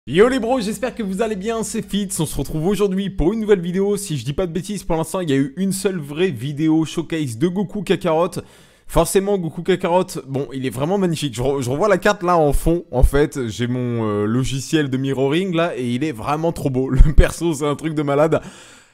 Yo les bros, j'espère que vous allez bien, c'est Fitz, on se retrouve aujourd'hui pour une nouvelle vidéo. Si je dis pas de bêtises, pour l'instant il y a eu une seule vraie vidéo showcase de Goku Kakarot. Forcément Goku Kakarot, bon il est vraiment magnifique, je revois la carte là en fond, en fait j'ai mon logiciel de mirroring là et il est vraiment trop beau. Le perso c'est un truc de malade.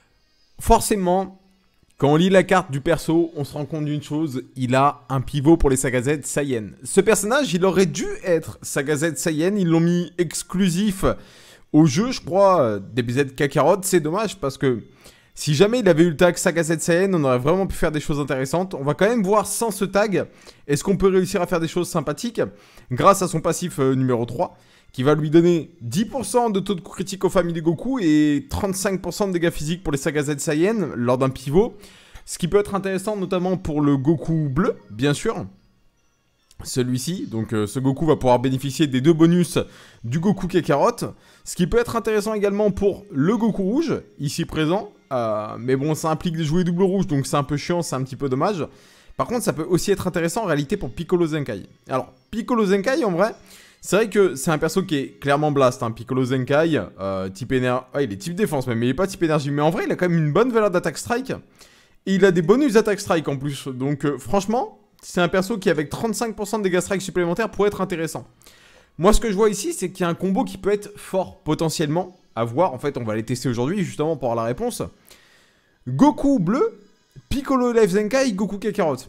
Forcément, quand on lit la carte du perso, on se rend compte d'une chose, il a un pivot pour les Saga Z Saiyan. Ce personnage, il aurait dû être Saga Z Saiyan, ils l'ont mis exclusif au jeu, je crois, DBZ Kakarot. C'est dommage parce que si jamais il avait eu le tag Saga Z Saiyan, on aurait vraiment pu faire des choses intéressantes. On va quand même voir sans ce tag, est-ce qu'on peut réussir à faire des choses sympathiques grâce à son passif numéro 3. Qui va lui donner 10% de taux de coup critique aux familles Goku et 35% de dégâts physiques pour les Saga Z Saiyan lors d'un pivot. Ce qui peut être intéressant notamment pour le Goku bleu, bien sûr. Celui-ci, donc ce Goku va pouvoir bénéficier des deux bonus du Goku Kakarot. Ce qui peut être intéressant également pour le Goku rouge, ici présent. Mais bon, ça implique de jouer double rouge, donc c'est un peu chiant, c'est un petit peu dommage. Par contre, ça peut aussi être intéressant en réalité pour Piccolo Zenkai. Alors, Piccolo Zenkai, en vrai... C'est vrai que c'est un perso qui est clairement blast, hein. Piccolo Zenkai, type énergie... Ah, il est type défense même, mais il est pas type énergie. Mais en vrai, il a quand même une bonne valeur d'attaque strike. Et il a des bonus d'attaque strike en plus. Donc franchement, c'est un perso qui avec 35% de dégâts strike supplémentaires pourrait être intéressant. Moi, ce que je vois ici, c'est qu'il y a un combo qui peut être fort potentiellement à voir. En fait, on va les tester aujourd'hui justement pour avoir la réponse. Goku bleu, Piccolo Life Zenkai, Goku Kakarot.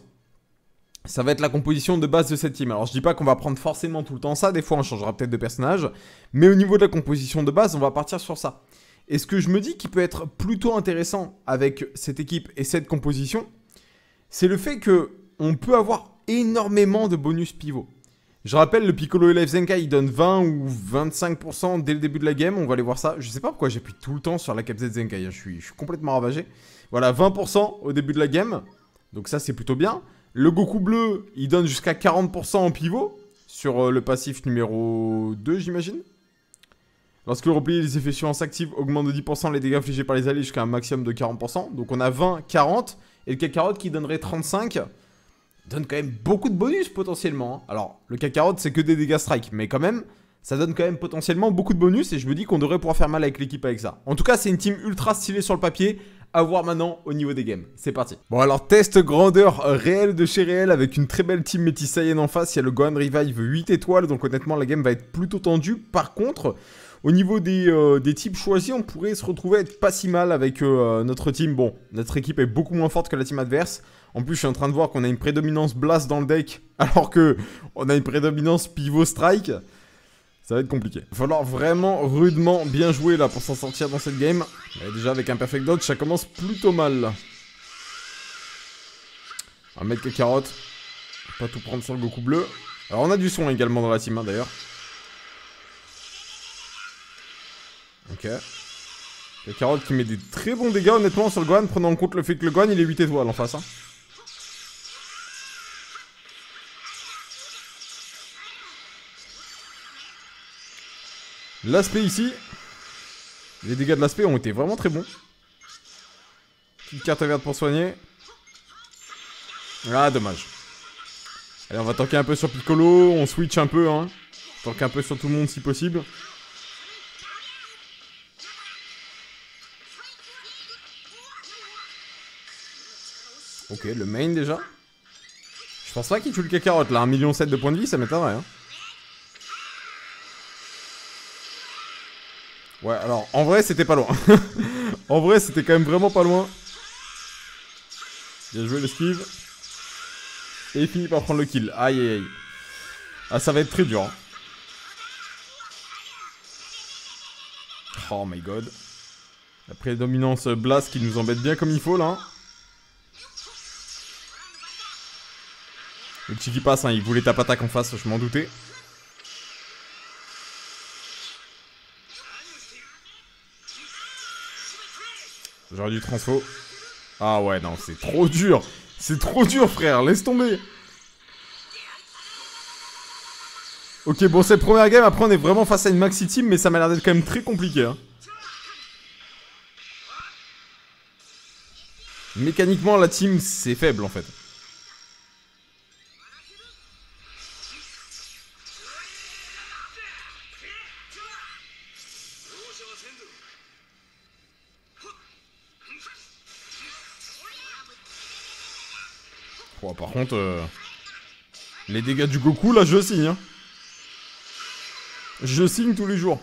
Ça va être la composition de base de cette team. Alors je dis pas qu'on va prendre forcément tout le temps ça, des fois on changera peut-être de personnage, mais au niveau de la composition de base, on va partir sur ça. Et ce que je me dis qui peut être plutôt intéressant avec cette équipe et cette composition, c'est le fait que on peut avoir énormément de bonus pivot. Je rappelle, le Piccolo Life Zenkai, il donne 20 ou 25% dès le début de la game, on va aller voir ça. Je sais pas pourquoi j'appuie tout le temps sur la Cap Z Zenkai, je suis complètement ravagé. Voilà, 20% au début de la game, donc ça c'est plutôt bien. Le Goku bleu, il donne jusqu'à 40% en pivot sur le passif numéro 2, j'imagine. Lorsque le replié des effets suivants s'active, augmente de 10% les dégâts infligés par les alliés jusqu'à un maximum de 40%. Donc on a 20, 40. Et le Kakarot qui donnerait 35, donne quand même beaucoup de bonus potentiellement, hein. Alors, le Kakarot, c'est que des dégâts strike, mais quand même, ça donne quand même potentiellement beaucoup de bonus. Et je me dis qu'on devrait pouvoir faire mal avec l'équipe avec ça. En tout cas, c'est une team ultra stylée sur le papier. À voir maintenant au niveau des games. C'est parti. Bon alors, test grandeur réelle de chez réel avec une très belle team Métis Saiyan en face. Il y a le Gohan Revive 8 étoiles, donc honnêtement la game va être plutôt tendue. Par contre, au niveau des types choisis, on pourrait se retrouver à être pas si mal avec notre team. Bon, notre équipe est beaucoup moins forte que la team adverse. En plus, je suis en train de voir qu'on a une prédominance Blast dans le deck, alors que on a une prédominance Pivot Strike. Ça va être compliqué. Il va falloir vraiment rudement bien jouer là pour s'en sortir dans cette game. Et déjà avec un Perfect Dodge, ça commence plutôt mal là. On va mettre Kakarot. Pas tout prendre sur le Goku bleu. Alors on a du son également dans la team hein, d'ailleurs. Ok. Kakarot qui met des très bons dégâts honnêtement sur le Gohan, prenant en compte le fait que le Gohan il est 8 étoiles en face. Hein. L'aspect ici, les dégâts de l'aspect ont été vraiment très bons. Petite carte verte pour soigner. Ah, dommage. Allez, on va tanker un peu sur Piccolo, on switch un peu, hein. Tanker un peu sur tout le monde si possible. Ok, le main déjà. Je pense pas qu'il tue le Kakarot là, 1,7 million de points de vie, ça m'étonnerait, hein. Ouais, alors, en vrai, c'était pas loin. En vrai, c'était quand même vraiment pas loin. Bien joué l'esquive. Et il finit par prendre le kill. Aïe, aïe, aïe. Ah, ça va être très dur. Hein. Oh my god. La prédominance Blast qui nous embête bien comme il faut, là. Le petit qui passe, hein, il voulait tape attaque en face, je m'en doutais. J'aurais dû transfo. Ah ouais, non, c'est trop dur. C'est trop dur, frère. Laisse tomber. Ok, bon, c'est la première game. Après, on est vraiment face à une maxi team, mais ça m'a l'air d'être quand même très compliqué. Hein. Mécaniquement, la team, c'est faible, en fait. Oh, par contre, les dégâts du Goku, là, je signe. Hein. Je signe tous les jours.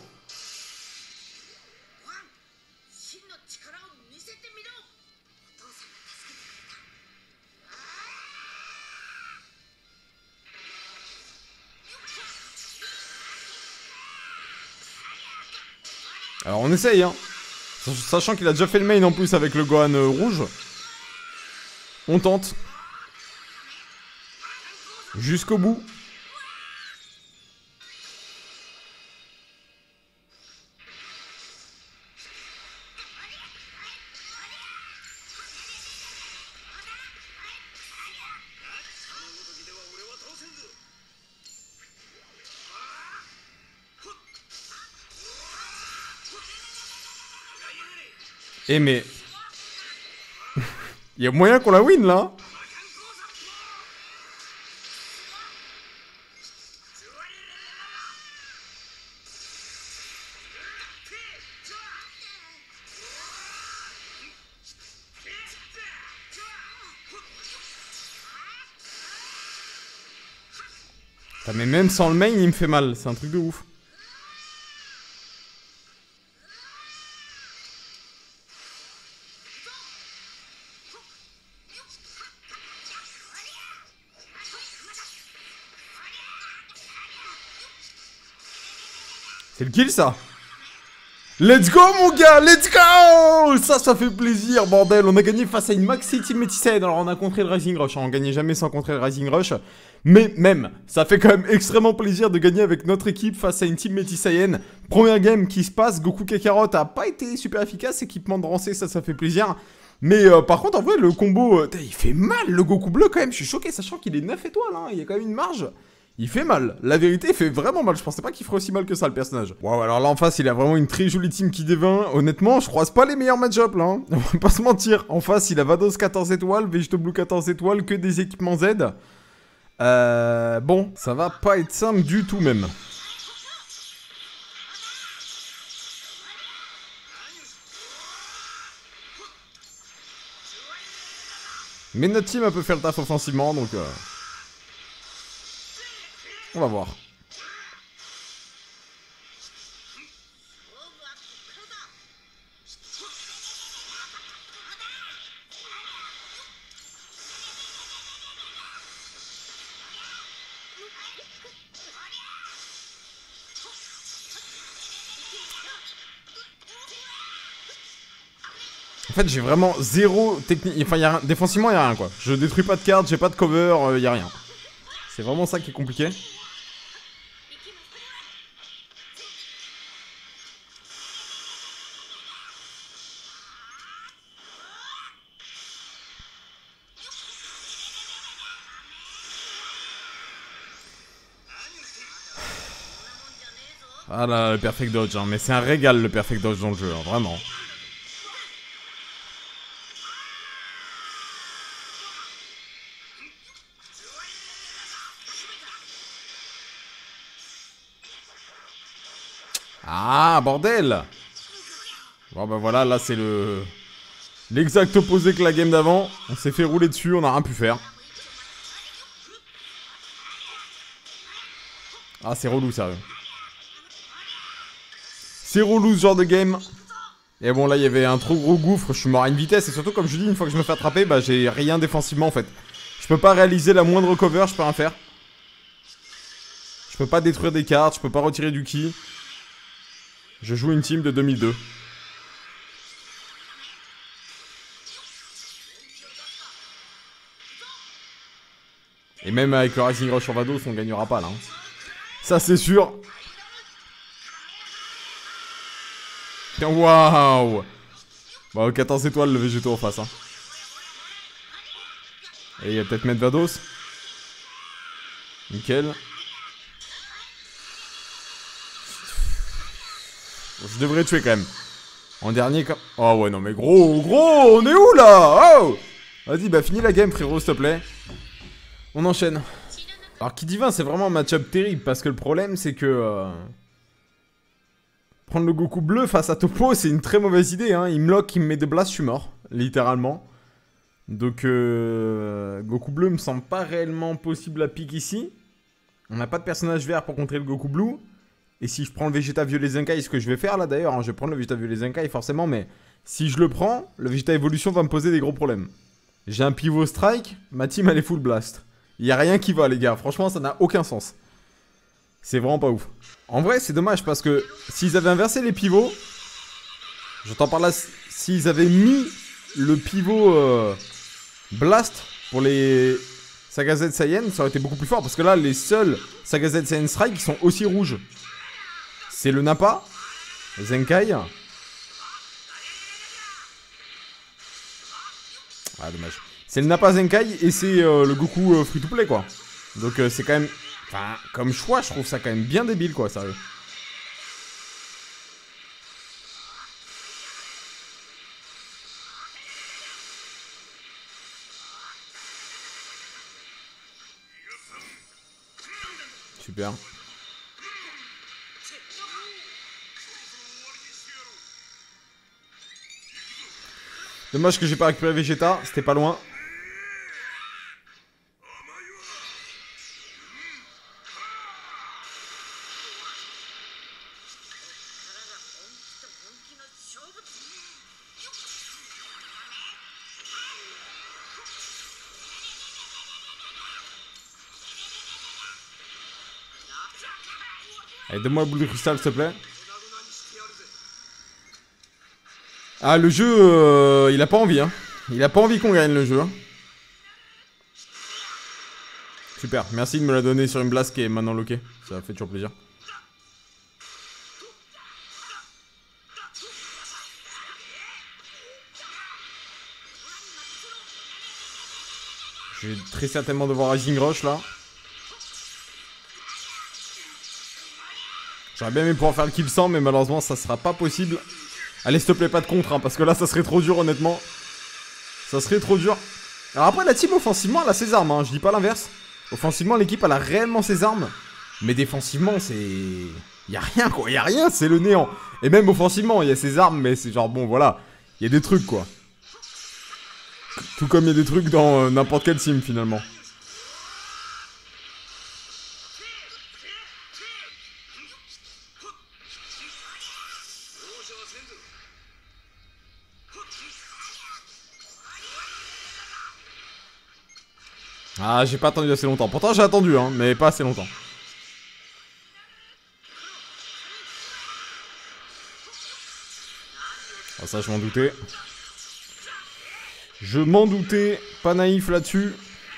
Alors on essaye, hein. Sachant qu'il a déjà fait le main en plus avec le Gohan rouge. On tente. Jusqu'au bout. Eh mais... Il y a moyen qu'on la win là. Putain, mais même sans le main il me fait mal, c'est un truc de ouf. C'est le kill ça. Let's go mon gars, let's go. Ça fait plaisir bordel. On a gagné face à une Maxi Team Métissaine. Alors on a contré le Rising Rush, on gagnait jamais sans contrer le Rising Rush. Mais même, ça fait quand même extrêmement plaisir de gagner avec notre équipe face à une Team Métissaine. Première game qui se passe, Goku Kakarot a pas été super efficace. Équipement de rancé, ça fait plaisir. Mais par contre en vrai le combo, il fait mal le Goku bleu quand même. Je suis choqué sachant qu'il est 9 étoiles, hein. Il y a quand même une marge. Il fait mal, la vérité, il fait vraiment mal. Je pensais pas qu'il ferait aussi mal que ça le personnage. Waouh, alors là en face, il a vraiment une très jolie team qui devint. Honnêtement, je croise pas les meilleurs match-up là. Hein. On va pas se mentir. En face, il a Vados 14 étoiles, Vegito Blue 14 étoiles, que des équipements Z. Bon, ça va pas être simple du tout même. Mais notre team a peu fait le taf offensivement, donc... On va voir. En fait, j'ai vraiment zéro technique. Enfin, défensivement, il n'y a rien quoi. Je détruis pas de cartes, j'ai pas de cover, il n'y a rien. C'est vraiment ça qui est compliqué. Ah là, le perfect dodge, hein. Mais c'est un régal le perfect dodge dans le jeu, hein, vraiment. Ah, bordel! Bon bah voilà, là c'est l'exact opposé que la game d'avant. On s'est fait rouler dessus, on n'a rien pu faire. Ah, c'est relou, sérieux. C'est relou ce genre de game. Et bon, là il y avait un trop gros gouffre, je suis mort à une vitesse. Et surtout, comme je dis, une fois que je me fais attraper, bah j'ai rien défensivement en fait. Je peux pas réaliser la moindre cover, je peux rien faire. Je peux pas détruire des cartes, je peux pas retirer du ki. Je joue une team de 2002. Et même avec le Rising Rush sur Vados, on gagnera pas là. Hein. Ça c'est sûr. Waouh. Bon, 14 étoiles le végéto en face. Hein. Et il va peut-être mettre Vados. Nickel. Je devrais tuer quand même. En dernier quand... Oh ouais non mais gros, on est où là? Oh. Vas-y bah finis la game frérot s'il te plaît. On enchaîne. Alors qui divin c'est vraiment un match-up terrible parce que le problème c'est que... Prendre le Goku bleu face à Toppo, c'est une très mauvaise idée, hein. Il me lock, il me met de blast, je suis mort. Littéralement. Donc, Goku bleu me semble pas réellement possible à pique ici. On n'a pas de personnage vert pour contrer le Goku blue. Et si je prends le Vegeta violet Zenkai, ce que je vais faire là d'ailleurs, hein, je vais prendre le Vegeta violet Zenkai forcément, mais si je le prends, le Vegeta évolution va me poser des gros problèmes. J'ai un pivot strike, ma team elle est full blast. Il y a rien qui va les gars, franchement ça n'a aucun sens. C'est vraiment pas ouf. En vrai c'est dommage parce que s'ils avaient inversé les pivots, j'entends par là, s'ils avaient mis le pivot blast pour les Saga Z Saiyan, ça aurait été beaucoup plus fort parce que là les seuls Saga Z Saiyan Strike qui sont aussi rouges. C'est le Nappa, Zenkai. Ah dommage. C'est le Nappa Zenkai et c'est le Goku free to play quoi. Donc c'est quand même... Enfin, comme choix, je trouve ça quand même bien débile quoi, sérieux. Super. Dommage que j'ai pas récupéré Vegeta, c'était pas loin. Allez, donne-moi la boule de cristal, s'il te plaît. Ah, le jeu, il a pas envie, hein. Il a pas envie qu'on gagne le jeu. Hein. Super, merci de me la donner sur une blast qui est maintenant loquée. Ça fait toujours plaisir. Je vais très certainement devoir Rising Rush là. J'aurais bien aimé pouvoir faire le kill sans, mais malheureusement ça sera pas possible. Allez, s'il te plaît, pas de contre, hein, parce que là ça serait trop dur honnêtement. Ça serait trop dur. Alors après la team offensivement elle a ses armes, hein, je dis pas l'inverse. Offensivement l'équipe elle a réellement ses armes. Mais défensivement c'est... Y'a rien quoi, y'a rien, c'est le néant. Et même offensivement il y a ses armes, mais c'est genre bon voilà. Il y a des trucs quoi. Tout comme il y a des trucs dans n'importe quel team finalement. Ah, j'ai pas attendu assez longtemps. Pourtant, j'ai attendu, hein, mais pas assez longtemps. Ah, ça, je m'en doutais. Je m'en doutais. Pas naïf là-dessus.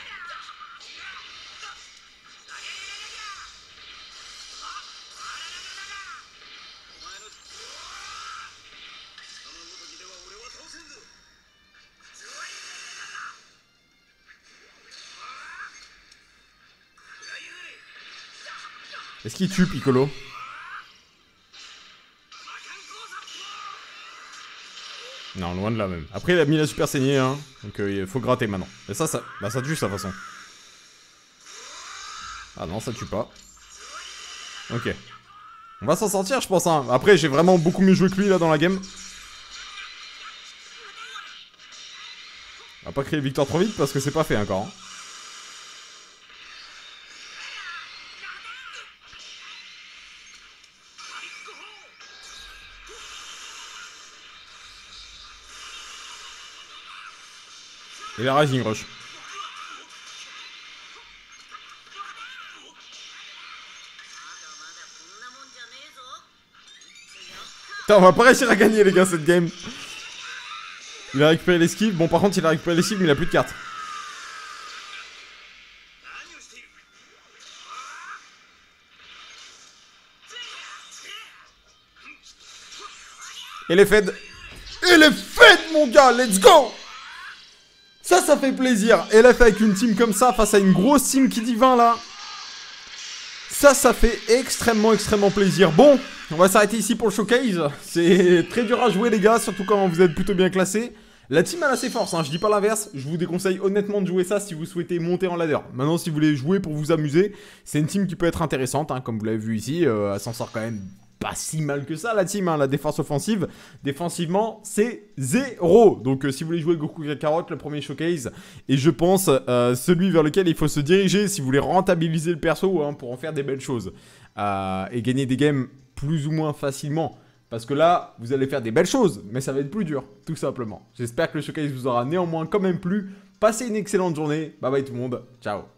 Est-ce qu'il tue Piccolo? Non, loin de là même. Après, il a mis la super saignée, hein. Donc, il faut gratter maintenant. Et ça, bah, ça tue, ça, de toute façon. Ah non, ça tue pas. Ok. On va s'en sortir, je pense, hein. Après, j'ai vraiment beaucoup mieux joué que lui, là, dans la game. On va pas créer victoire trop vite, parce que c'est pas fait encore, hein. Et la Rising Rush. Putain, on va pas réussir à gagner les gars cette game. Il a récupéré l'esquive. Bon par contre il a récupéré l'esquive mais il a plus de cartes. Et les fed. Et les fed mon gars, let's go. Ça fait plaisir. Et là, avec une team comme ça, face à une grosse team qui dit 20 là. Ça fait extrêmement plaisir. Bon, on va s'arrêter ici pour le showcase. C'est très dur à jouer les gars, surtout quand vous êtes plutôt bien classés. La team elle a ses forces, hein, je dis pas l'inverse. Je vous déconseille honnêtement de jouer ça si vous souhaitez monter en ladder. Maintenant, si vous voulez jouer pour vous amuser, c'est une team qui peut être intéressante, hein, comme vous l'avez vu ici. Elle s'en sort quand même pas si mal que ça la team, hein, la défense offensive. Défensivement, c'est 0. Donc si vous voulez jouer Goku Kakarot, le premier showcase, et je pense celui vers lequel il faut se diriger si vous voulez rentabiliser le perso, hein, pour en faire des belles choses. Et gagner des games plus ou moins facilement. Parce que là, vous allez faire des belles choses, mais ça va être plus dur, tout simplement. J'espère que le showcase vous aura néanmoins quand même plu. Passez une excellente journée. Bye bye tout le monde. Ciao.